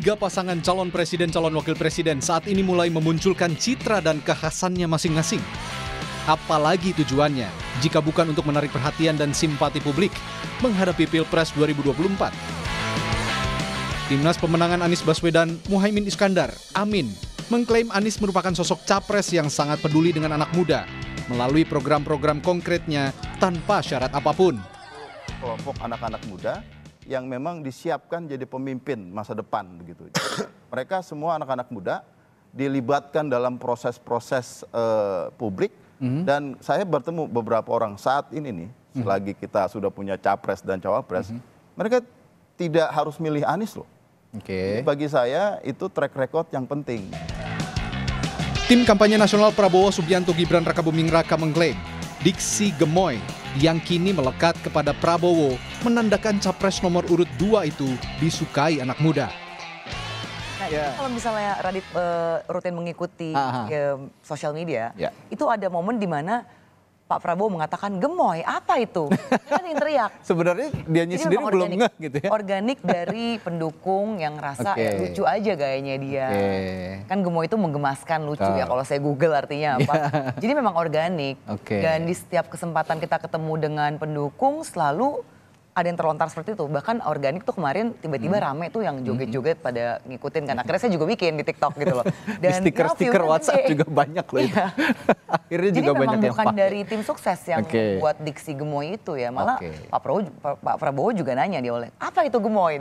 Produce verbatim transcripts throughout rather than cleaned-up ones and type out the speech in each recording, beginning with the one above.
Tiga pasangan calon presiden calon wakil presiden saat ini mulai memunculkan citra dan kekhasannya masing-masing. Apalagi tujuannya jika bukan untuk menarik perhatian dan simpati publik menghadapi Pilpres dua ribu dua puluh empat. Timnas pemenangan Anies Baswedan, Muhaimin Iskandar, Amin, mengklaim Anies merupakan sosok capres yang sangat peduli dengan anak muda melalui program-program konkretnya tanpa syarat apapun. Kelompok anak-anak muda yang memang disiapkan jadi pemimpin masa depan begitu. Mereka semua anak-anak muda dilibatkan dalam proses-proses uh, publik mm-hmm. dan saya bertemu beberapa orang saat ini nih, mm-hmm. selagi kita sudah punya capres dan cawapres, mm-hmm. mereka tidak harus milih Anies loh. Oke. Okay. Bagi saya itu track record yang penting. Tim kampanye nasional Prabowo Subianto Gibran Rakabuming Raka mengklaim diksi gemoy yang kini melekat kepada Prabowo menandakan capres nomor urut dua itu disukai anak muda. Nah, yeah. Kalau misalnya Radit uh, rutin mengikuti uh, sosial media, yeah. itu ada momen di mana Pak Prabowo mengatakan gemoy, apa itu? Kan yang teriak. Sebenarnya dianya Jadi sendiri belum ngeh gitu ya. Organik dari pendukung yang rasa okay. ya, lucu aja gayanya dia. Okay. Kan gemoy itu menggemaskan, lucu oh. ya kalau saya Google artinya apa. Yeah. Jadi memang organik. Okay. Dan di setiap kesempatan kita ketemu dengan pendukung selalu ada yang terlontar seperti itu. Bahkan organik tuh kemarin tiba-tiba hmm. rame tuh yang joget-joget pada ngikutin kan. Akhirnya saya juga bikin di TikTok gitu loh. Dan di stiker-stiker WhatsApp juga banyak loh itu. Akhirnya Jadi juga memang banyak yang bukan pakai. Dari tim sukses yang okay. buat diksi gemoy itu ya. Malah okay. Pak Prabowo, Pak Prabowo juga nanya dia oleh, apa itu gemoy?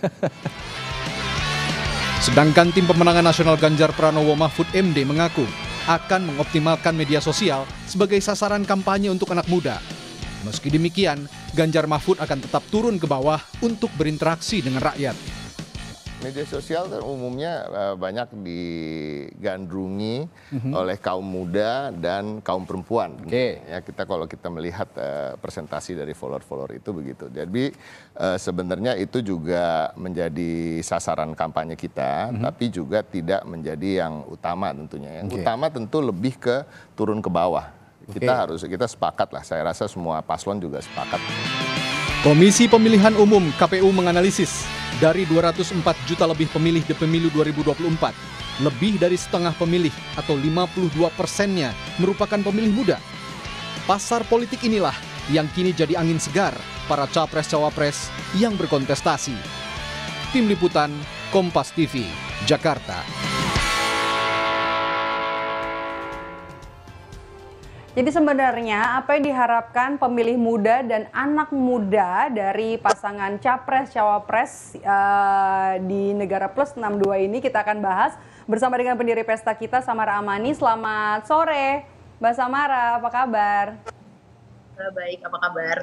Sedangkan tim pemenangan nasional Ganjar Pranowo Mahfud M D mengaku akan mengoptimalkan media sosial sebagai sasaran kampanye untuk anak muda. Meski demikian, Ganjar Mahfud akan tetap turun ke bawah untuk berinteraksi dengan rakyat. Media sosial kan umumnya uh, banyak digandrungi mm-hmm. oleh kaum muda dan kaum perempuan. Okay. Ya, kita kalau kita melihat uh, presentasi dari follower-follower itu begitu. Jadi uh, sebenarnya itu juga menjadi sasaran kampanye kita, mm-hmm. tapi juga tidak menjadi yang utama tentunya. Yang okay. utama tentu lebih ke turun ke bawah. Kita okay. harus kita sepakat lah. Saya rasa semua paslon juga sepakat. Komisi Pemilihan Umum K P U menganalisis dari dua ratus empat juta lebih pemilih di pemilu dua ribu dua puluh empat, lebih dari setengah pemilih atau lima puluh dua persennya merupakan pemilih muda. Pasar politik inilah yang kini jadi angin segar para capres-cawapres yang berkontestasi. Tim Liputan Kompas T V, Jakarta. Jadi sebenarnya apa yang diharapkan pemilih muda dan anak muda dari pasangan capres-cawapres uh, di Negara Plus enam puluh dua ini kita akan bahas bersama dengan pendiri pesta kita, Samara Amani. Selamat sore, Mbak Samara, apa kabar? Baik, apa kabar?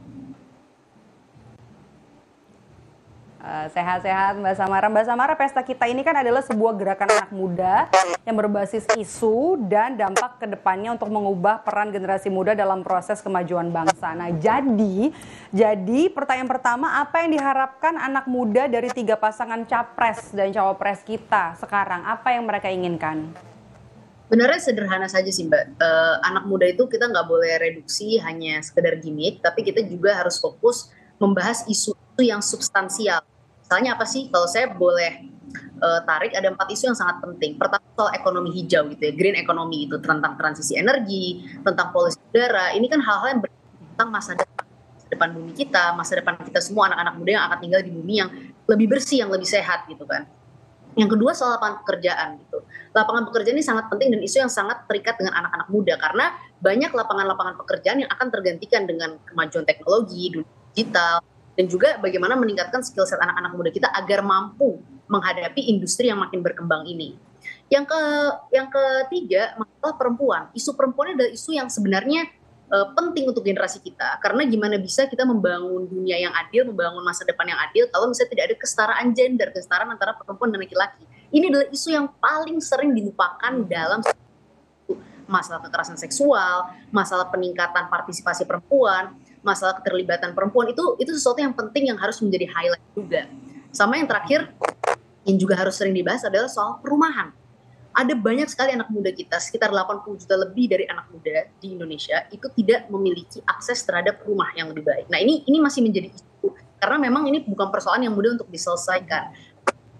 Uh, sehat-sehat Mbak Samara. Mbak Samara, pesta kita ini kan adalah sebuah gerakan anak muda yang berbasis isu dan dampak ke depannya untuk mengubah peran generasi muda dalam proses kemajuan bangsa. Nah, jadi, jadi pertanyaan pertama, apa yang diharapkan anak muda dari tiga pasangan capres dan cawapres kita sekarang? Apa yang mereka inginkan? Sebenarnya sederhana saja sih Mbak. Uh, anak muda itu kita nggak boleh reduksi hanya sekedar gimmick, tapi kita juga harus fokus membahas isu-isu yang substansial. Misalnya apa sih? Kalau saya boleh uh, tarik, ada empat isu yang sangat penting. Pertama soal ekonomi hijau gitu ya, green economy itu tentang transisi energi, tentang polusi udara. Ini kan hal-hal yang berkaitan tentang masa depan, masa depan bumi kita, masa depan kita semua anak-anak muda yang akan tinggal di bumi yang lebih bersih, yang lebih sehat gitu kan. Yang kedua soal lapangan pekerjaan gitu. Lapangan pekerjaan ini sangat penting dan isu yang sangat terikat dengan anak-anak muda karena banyak lapangan-lapangan pekerjaan yang akan tergantikan dengan kemajuan teknologi, dunia digital, dan juga bagaimana meningkatkan skill set anak-anak muda kita agar mampu menghadapi industri yang makin berkembang ini. Yang ke yang ketiga, masalah perempuan. Isu perempuan adalah isu yang sebenarnya uh, penting untuk generasi kita. Karena gimana bisa kita membangun dunia yang adil, membangun masa depan yang adil kalau misalnya tidak ada kesetaraan gender, kesetaraan antara perempuan dan laki-laki. Ini adalah isu yang paling sering dilupakan dalam masalah kekerasan seksual, masalah peningkatan partisipasi perempuan, masalah keterlibatan perempuan, itu itu sesuatu yang penting yang harus menjadi highlight juga. Sama yang terakhir yang juga harus sering dibahas adalah soal perumahan. Ada banyak sekali anak muda kita, sekitar delapan puluh juta lebih dari anak muda di Indonesia itu tidak memiliki akses terhadap rumah yang lebih baik. Nah, ini ini masih menjadi isu karena memang ini bukan persoalan yang mudah untuk diselesaikan.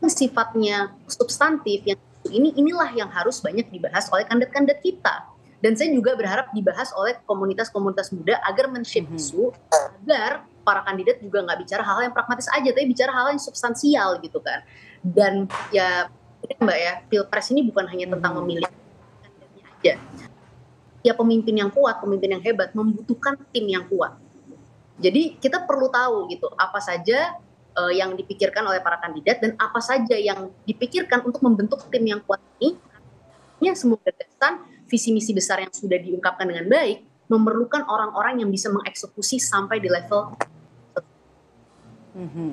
sifatnya substantif yang ini inilah yang harus banyak dibahas oleh kandidat-kandidat kita. Dan saya juga berharap dibahas oleh komunitas-komunitas muda agar men-shape mm-hmm. isu, agar para kandidat juga nggak bicara hal yang pragmatis aja, tapi bicara hal yang substansial gitu kan. Dan ya Mbak ya, Pilpres ini bukan hanya tentang memilih kandidatnya aja. Ya pemimpin yang kuat, pemimpin yang hebat membutuhkan tim yang kuat. Jadi kita perlu tahu gitu apa saja uh, yang dipikirkan oleh para kandidat dan apa saja yang dipikirkan untuk membentuk tim yang kuat ini. Ya semua gagasan, visi misi besar yang sudah diungkapkan dengan baik memerlukan orang-orang yang bisa mengeksekusi sampai di level. Mm-hmm.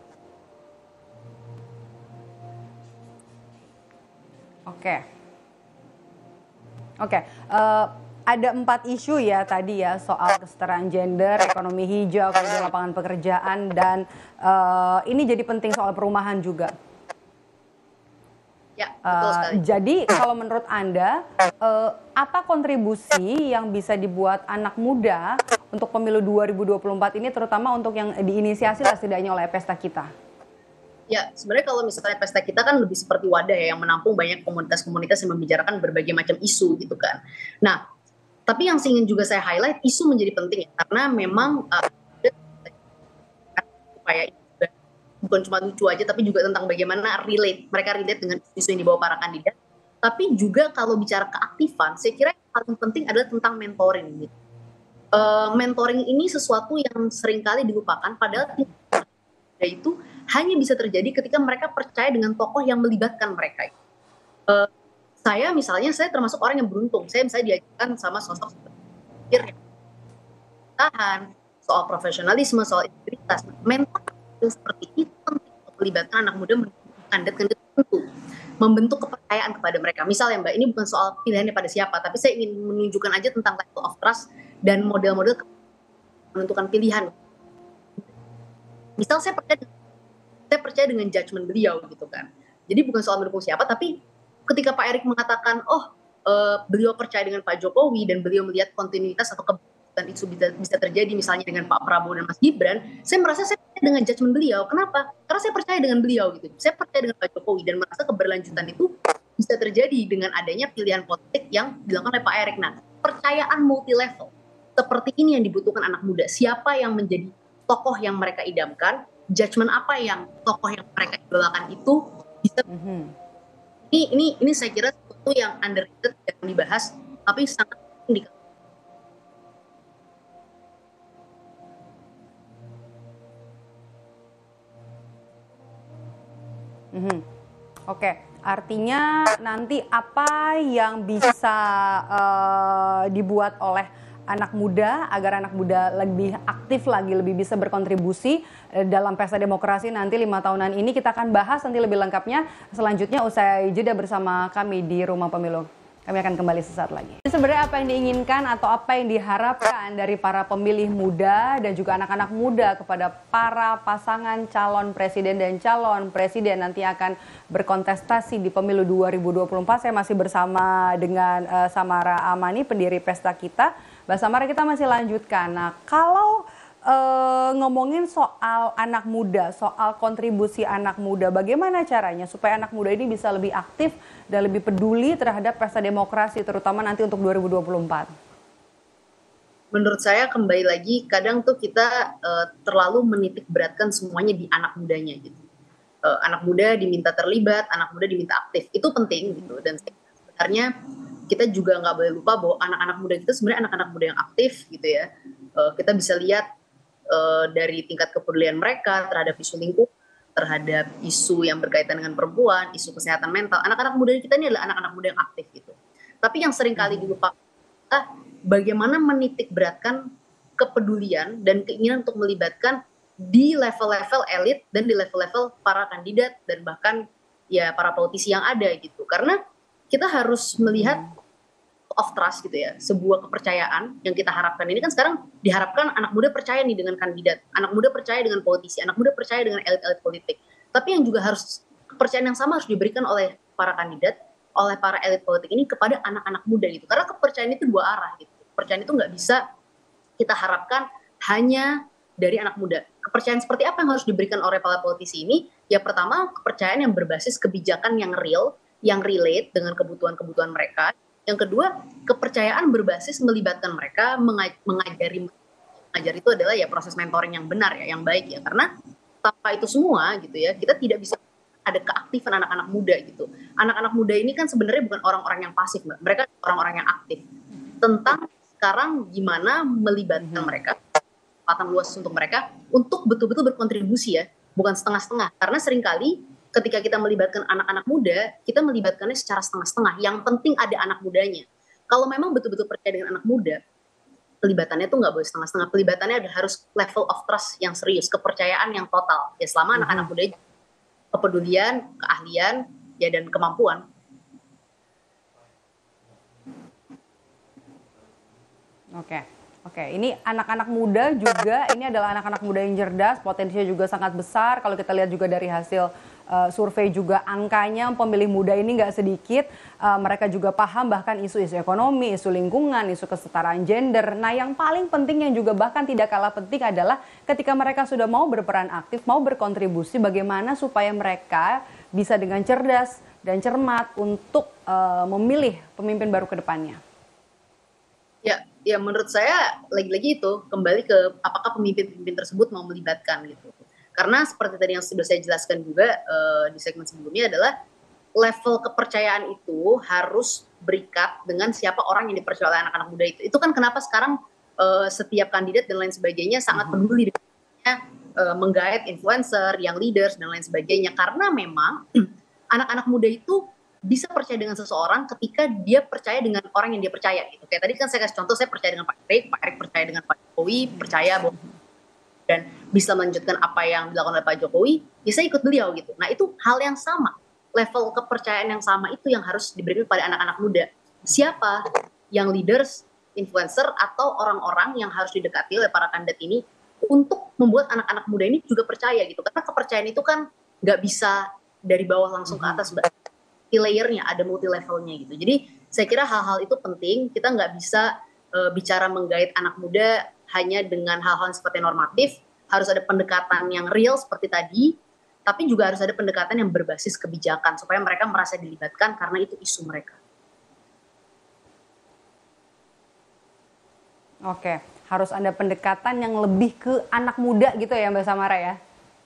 Oke, okay. oke. Okay. Uh, ada empat isu ya tadi ya soal kesetaraan gender, ekonomi hijau, kemudian lapangan pekerjaan, dan uh, ini jadi penting soal perumahan juga. Ya, betul sekali. Uh, jadi kalau menurut Anda, uh, apa kontribusi yang bisa dibuat anak muda untuk pemilu dua ribu dua puluh empat ini, terutama untuk yang diinisiasi lah setidaknya oleh Pesta Kita? Ya, sebenarnya kalau misalnya Pesta Kita kan lebih seperti wadah ya, yang menampung banyak komunitas-komunitas yang membicarakan berbagai macam isu gitu kan. Nah, tapi yang ingin juga saya highlight, isu menjadi penting ya, karena memang uh, supaya bukan cuma lucu aja, tapi juga tentang bagaimana relate, mereka relate dengan isu yang dibawa para kandidat. Tapi juga kalau bicara keaktifan, saya kira yang paling penting adalah tentang mentoring. Gitu. Uh, mentoring ini sesuatu yang seringkali dilupakan, padahal itu hanya bisa terjadi ketika mereka percaya dengan tokoh yang melibatkan mereka. Uh, saya misalnya, saya termasuk orang yang beruntung. Saya misalnya diajarkan sama sosok yang tahan, soal profesionalisme, soal integritas. Mentor seperti itu penting untuk melibatkan anak muda membentuk kandidat-kandidat tertentu, membentuk kepercayaan kepada mereka. Misalnya Mbak, ini bukan soal pilihannya pada siapa, tapi saya ingin menunjukkan aja tentang level of trust dan model-model menentukan pilihan. Misal saya percaya, saya percaya dengan judgement beliau gitu kan. Jadi bukan soal mendukung siapa, tapi ketika Pak Erick mengatakan, oh uh, beliau percaya dengan Pak Jokowi dan beliau melihat kontinuitas atau keberlanjutan itu bisa, bisa terjadi misalnya dengan Pak Prabowo dan Mas Gibran, saya merasa saya percaya dengan judgement beliau. Kenapa? Karena saya percaya dengan beliau gitu. Saya percaya dengan Pak Jokowi dan merasa keberlanjutan itu bisa terjadi dengan adanya pilihan politik yang dilakukan oleh Pak Erick. Nah, percayaan multi level seperti ini yang dibutuhkan anak muda. Siapa yang menjadi tokoh yang mereka idamkan, judgement apa yang tokoh yang mereka idolakan itu bisa. Mm-hmm. Ini, ini, ini saya kira sesuatu yang underrated yang dibahas, tapi sangat penting. Mm-hmm. Oke, okay. Artinya nanti apa yang bisa uh, dibuat oleh anak muda agar anak muda lebih aktif lagi, lebih bisa berkontribusi dalam pesta demokrasi nanti lima tahunan ini, kita akan bahas nanti lebih lengkapnya selanjutnya usai jeda bersama kami di Rumah Pemilu. Kami akan kembali sesaat lagi. Sebenarnya apa yang diinginkan atau apa yang diharapkan dari para pemilih muda dan juga anak-anak muda kepada para pasangan calon presiden dan calon presiden nanti akan berkontestasi di pemilu dua ribu dua puluh empat. Saya masih bersama dengan uh, Samara Amani, pendiri Pesta Kita. Mbak Samara, kita masih lanjutkan. Nah, kalau uh, ngomongin soal anak muda, soal kontribusi anak muda, bagaimana caranya supaya anak muda ini bisa lebih aktif dan lebih peduli terhadap pesta demokrasi, terutama nanti untuk dua ribu dua puluh empat? Menurut saya kembali lagi, kadang tuh kita uh, terlalu menitik beratkan semuanya di anak mudanya gitu. Uh, anak muda diminta terlibat, anak muda diminta aktif, itu penting gitu. Dan sebenarnya kita juga nggak boleh lupa bahwa anak-anak muda kita sebenarnya anak-anak muda yang aktif gitu ya. Uh, kita bisa lihat uh, dari tingkat kepedulian mereka terhadap isu lingkungan, terhadap isu yang berkaitan dengan perempuan, isu kesehatan mental. Anak-anak muda kita ini adalah anak-anak muda yang aktif gitu. Tapi yang sering kali dilupakan adalah bagaimana menitik beratkan kepedulian dan keinginan untuk melibatkan di level-level elit dan di level-level para kandidat dan bahkan ya para politisi yang ada gitu. Karena kita harus melihat of trust gitu ya, sebuah kepercayaan yang kita harapkan. Ini kan sekarang diharapkan anak muda percaya nih dengan kandidat, anak muda percaya dengan politisi, anak muda percaya dengan elit-elit politik. Tapi yang juga harus, kepercayaan yang sama harus diberikan oleh para kandidat, oleh para elit politik ini kepada anak-anak muda gitu. Karena kepercayaan itu dua arah gitu. Kepercayaan itu nggak bisa kita harapkan hanya dari anak muda. Kepercayaan seperti apa yang harus diberikan oleh para politisi ini? Ya pertama, kepercayaan yang berbasis kebijakan yang real, yang relate dengan kebutuhan-kebutuhan mereka. Yang kedua, kepercayaan berbasis melibatkan mereka, mengajari. Mengajar itu adalah ya proses mentoring yang benar ya, yang baik ya. Karena tanpa itu semua gitu ya, kita tidak bisa ada keaktifan anak-anak muda gitu. Anak-anak muda ini kan sebenarnya bukan orang-orang yang pasif, Mbak. Mereka orang-orang yang aktif. Tentang sekarang gimana melibatkan mm-hmm. mereka, kesempatan luas untuk mereka, untuk betul-betul berkontribusi ya, bukan setengah-setengah. Karena seringkali ketika kita melibatkan anak-anak muda, kita melibatkannya secara setengah-setengah. Yang penting ada anak mudanya. Kalau memang betul-betul percaya dengan anak muda, pelibatannya tuh nggak boleh setengah-setengah. Pelibatannya ada harus level of trust yang serius, kepercayaan yang total. Ya selama mm-hmm. anak-anak muda kepedulian, keahlian, ya dan kemampuan. Oke, oke. Ini anak-anak muda juga, ini adalah anak-anak muda yang cerdas, potensinya juga sangat besar. Kalau kita lihat juga dari hasil uh, survei juga angkanya pemilih muda ini nggak sedikit. Uh, mereka juga paham bahkan isu-isu ekonomi, isu lingkungan, isu kesetaraan gender. Nah yang paling penting yang juga bahkan tidak kalah penting adalah ketika mereka sudah mau berperan aktif, mau berkontribusi, bagaimana supaya mereka bisa dengan cerdas dan cermat untuk uh, memilih pemimpin baru ke depannya. Ya, ya menurut saya lagi-lagi itu kembali ke apakah pemimpin-pemimpin tersebut mau melibatkan gitu. Karena seperti tadi yang sudah saya jelaskan juga uh, di segmen sebelumnya adalah level kepercayaan itu harus berikat dengan siapa orang yang dipercaya oleh anak-anak muda itu. Itu kan kenapa sekarang uh, setiap kandidat dan lain sebagainya sangat peduli dengan uh, menggait influencer, yang leaders dan lain sebagainya. Karena memang anak-anak muda itu bisa percaya dengan seseorang ketika dia percaya dengan orang yang dia percaya gitu. Kayak tadi kan saya kasih contoh, saya percaya dengan Pak Erik, Pak Erik percaya dengan Pak Jokowi, percaya bahwa dan bisa melanjutkan apa yang dilakukan oleh Pak Jokowi, ya saya ikut beliau gitu. Nah itu hal yang sama, level kepercayaan yang sama itu yang harus diberikan pada anak-anak muda. Siapa yang leaders, influencer, atau orang-orang yang harus didekati oleh para kandidat ini untuk membuat anak-anak muda ini juga percaya gitu. Karena kepercayaan itu kan nggak bisa dari bawah langsung ke atas, Mbak. Layernya ada multi levelnya gitu. Jadi saya kira hal-hal itu penting. Kita nggak bisa uh, bicara menggait anak muda hanya dengan hal-hal seperti normatif. Harus ada pendekatan yang real seperti tadi, tapi juga harus ada pendekatan yang berbasis kebijakan supaya mereka merasa dilibatkan karena itu isu mereka. Oke, harus ada pendekatan yang lebih ke anak muda gitu ya Mbak Samara ya?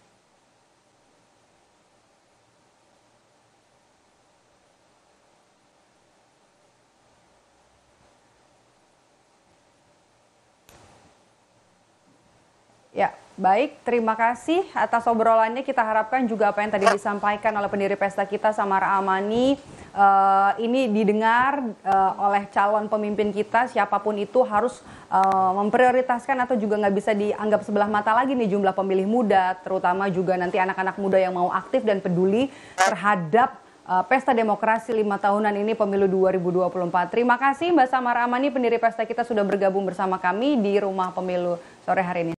Ya, baik. Terima kasih atas obrolannya. Kita harapkan juga apa yang tadi disampaikan oleh pendiri pesta kita, Samara Amani, uh, ini didengar uh, oleh calon pemimpin kita, siapapun itu harus uh, memprioritaskan atau juga nggak bisa dianggap sebelah mata lagi nih jumlah pemilih muda, terutama juga nanti anak-anak muda yang mau aktif dan peduli terhadap uh, pesta demokrasi lima tahunan ini pemilu dua ribu dua puluh empat. Terima kasih Mbak Samara Amani, pendiri pesta kita sudah bergabung bersama kami di Rumah Pemilu sore hari ini.